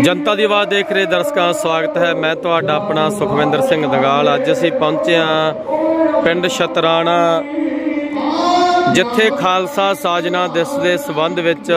जनता दी आवाज़ देख रहे दर्शकों स्वागत है। मैं तुहाडा अपना सुखविंदर सिंह दगाल। अज असीं पहुंचे हाँ पिंड छतराणा, जिथे खालसा साजना दिवस के संबंध विच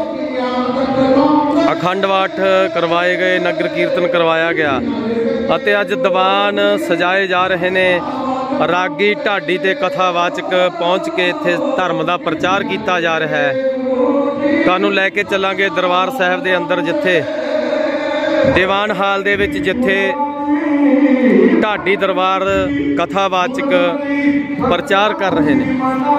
अखंड पाठ करवाए गए, नगर कीर्तन करवाया गया अते अज दीवान सजाए जा रहे ने। रागी ढाडी ते कथावाचक पहुँच के इत्थे धर्म का प्रचार किया जा रहा है। तुहानूं लैके चलांगे दरबार साहिब दे अंदर, जिथे दीवान हाल दे विच जिथे ढाडी दरबार कथावाचक प्रचार कर रहे हैं।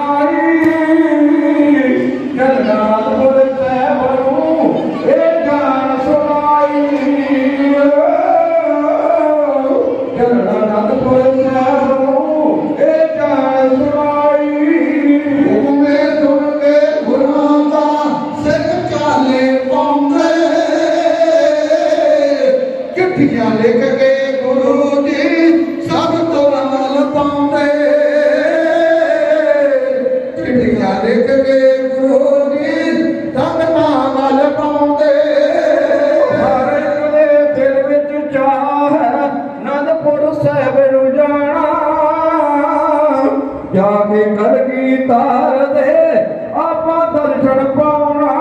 जाके कलगी तार दे आपा दर्शन पाउना,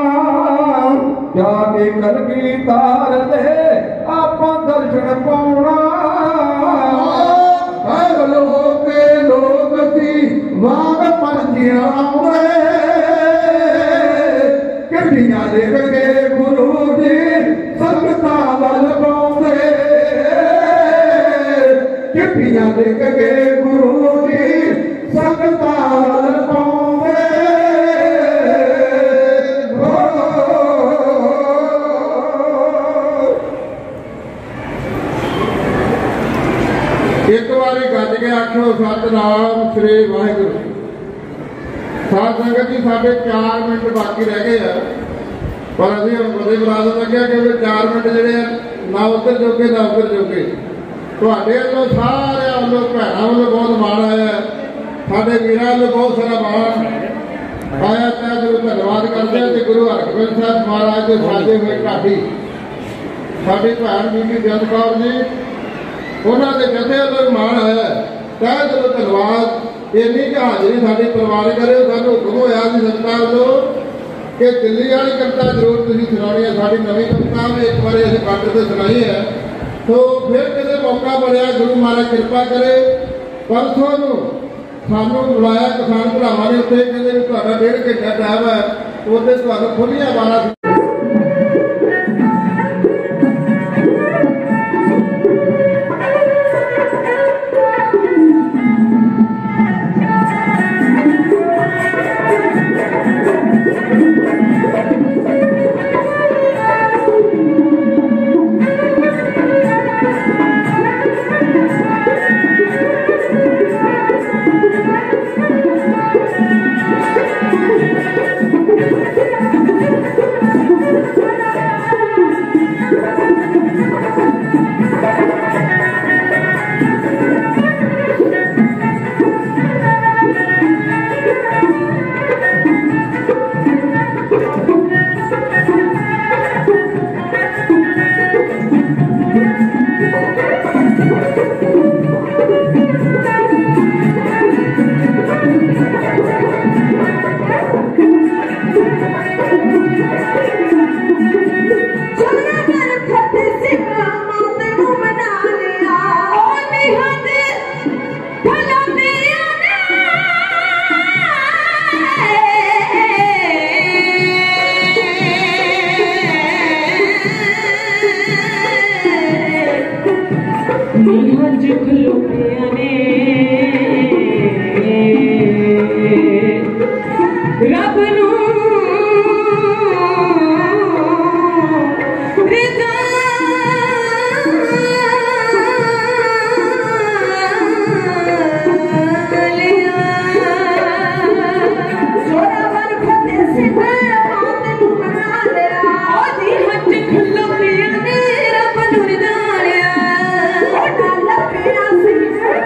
जाके कलगी तार दे आपा दर्शन पाउना। पागल हो के लोग सी वाग परजिया आवे, किठियां लिख के गुरु जी संगतां वल पाउंदे, चिट्ठियां लिख के गुरु जी संगतां वल पाउंदे। एक बारी गज के आखो सतनाम श्री वाहिगुरू। साध संगत जी साढ़े 4 मिनट बाकी रह गए हैं, पर अभी हम बड़े मुराद लगे कि 4 मिनट जोड़े ना उधर जोगे ना उधर जोगे। तुहाडे वालों सारे वालों भैनों वालों बहुत माण आया, साडे वीरां वालों बहुत सारा माण आया। तै गुरु धन्यवाद करते हैं। गुरु हरगोबिंद साहब महाराज के साजे हुए ढाडी साडी भैन बीबी जंद कौर जी, उन्होंने जथे वालों माण आया। तै गुरु धन्यवाद। इन्नी की हाजरी साडी प्रवान करे। सानूं हुक्म होया सी संगतां वालों कि दिल्ली वाली कविता जरूर तुसीं सुणानी है। साडी नवीं कविता एक बार असीं कंठ ते सुणाई है, तो फिर कितने मौका बनया गुरु महाराज कृपा करे। परसों सानू बुलाया किसान भरावां ने, उत्थे कहंदे भी तुहाडा 1.5 घंटा टाइम है, उहदे तुहानूं खुल्लियां 12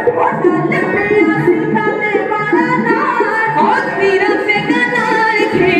वीरा से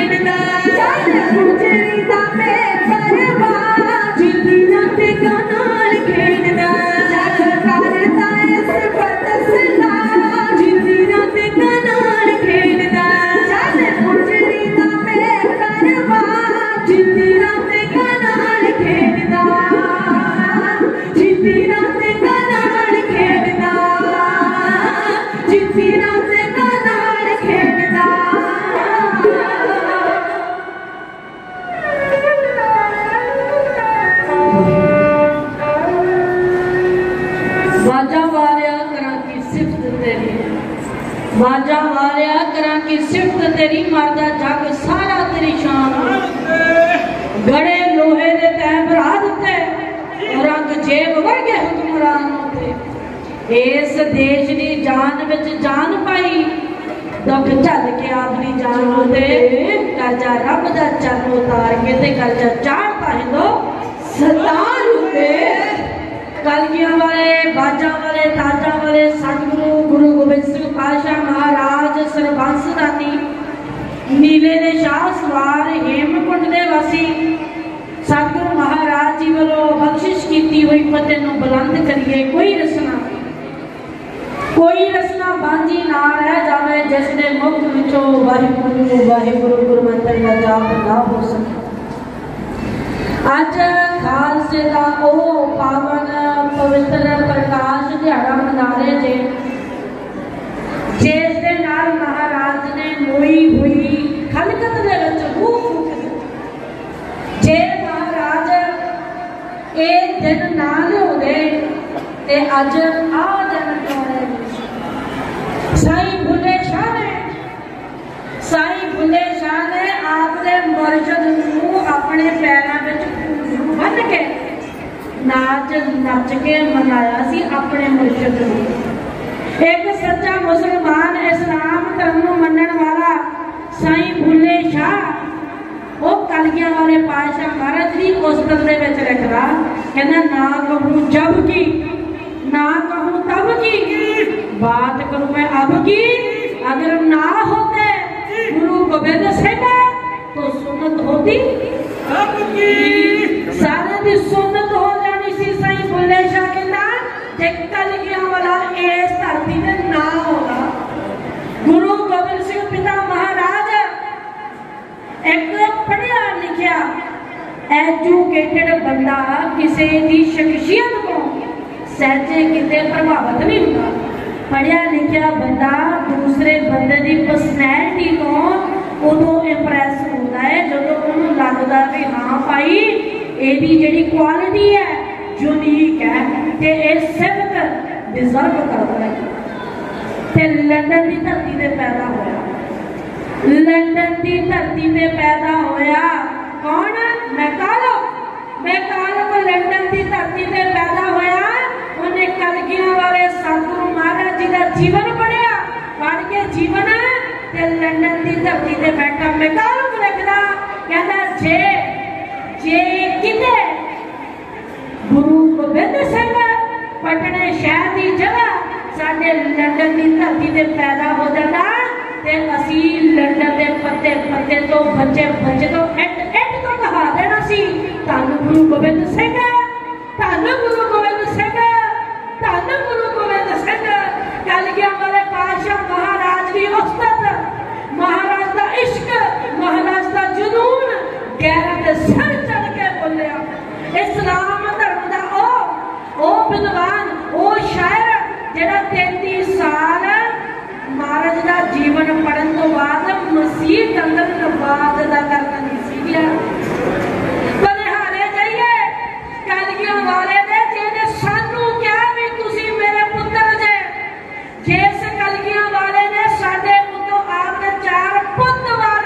की सिफत तेरी मरदा जग सारा तेरी शान गड़े लोहे दे तै भरा दिते रंग जेब वर्गे हुक्मरान होते इस देश दी जान विच जान पाई दुख झल के अपनी जान होते कर्जा रब दा चरण उतार के ते कर्जा चाढ़ता है दो सरदार होते कलगियां वाले बाजा वाले ताजा वाले सतगुरु गुरु गोबिंद सिंह पातशाह महाराज सरबंस दानी नीले दे शाह सवार हेमकुंड दे वासी सतगुरु महाराज जी वालों बख्शिश की हुई फतेह नूं बुलंद करिए। कोई रसना बांझी ना रह जावे जिसने मुख विचों वाहिगुरु वाहिगुरु गुरु मंत्र का जाप ना हो सके। अज खालसे का ओ पावन पवित्र प्रकाश दिहाड़ा मना रहे जे जिस दे नाल महाराज ने मोई हुई खलकत दे विच रूह फूक जे महाराज ए दिन ना लियाउंदे ते अज आ दिन क्यों साईं भुले शाह ने आपके मुर्शद नूं अपने पैरों में बन के नाच नच के मनाया सी अपने मुर्शद नूं। एक सच्चा मुसलमान इस्लाम धर्म नूं मनण वाला साईं भुले शाह वो कलगियां वाले पातशाह महाराज की उस्तत दे विच लिखदा कहंदा ना कहूं जब की ना कहूं तब की बात करूं मैं अब की अगर ना होते गुरु गोबिंद सिंह तो सुन्नत होती अब की सारे दी सुन्नत हो जानी सी। साईं भुले शाह कहंदा जे कलगियां वाला इस धरती ते ना होगा गुरु गोबिंद सिंह पिता महाराज एक पढ़िया लिखिया एजुकेटेड बंदा किसी दी शख्सियत को सहजे किते प्रभावित नहीं होता। पढ़िया लिखिया बंदा दूसरे बंदे की पर्सनैलिटी तो उदों इंप्रैस होता है जो उन्होंने लगता भी हाँ भाई यही जी क्वालिटी है यूनीक है ते सिफत डिजर्व करता है। ते लंदन की धरती से पैदा होया लंदन की धरती से पैदा होया कौन मैकालो लंदन की धरती से पैदा होया उन्हें कलगियां वाले सतगुरु महाराज जी का जीवन पढ़िया पढ़ के जीवन ते लंदन की धरती से बैठा मैकालो लिखदा कहंदा जे किते गुरु गोबिंद सिंह पटने शहर की जगह साडे लंदन की धरती से पैदा हो जाता ते असी लंदन के पत्ते पत्ते तो बच्चे तो एट तो कहा देना सी धन गुरु गोबिंद सिंह धन गुरु गोबिंद सिंह धन गुरु गोबिंद सिंह कलगियां वाले पातशाह महाराज की उस्तत महाराज का इश्क महाराज का जुनून गैरत सर चढ़ के बोलिया। इस्लाम धर्म का ओ विद्वान ओ शायर जिहड़ा 33 साल महाराज का जीवन पढ़न तो बाद मसीह अंदर नमाज अदा करना नहीं सी बलिहारे जाइए कलगियां वाले ने जिहने सानू क्या भी तुसी मेरे पुत्र जे जिस कलगियां वाले ने साडे उतों आपने 4 पुत वार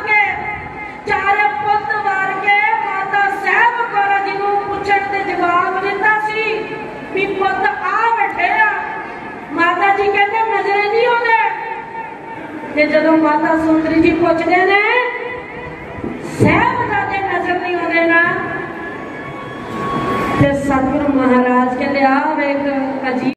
के माता साहब कौर जी नूं पुछण ते जवाब दिता सी भी पुत आ बैठे माता जी कहते नजरे नहीं आउंदे ते जदों माता सुंदरी जी पुछदे ने साहबजादे नजर नहीं आउंदे ना ते सतगुरु महाराज कहते आ वेख अजीब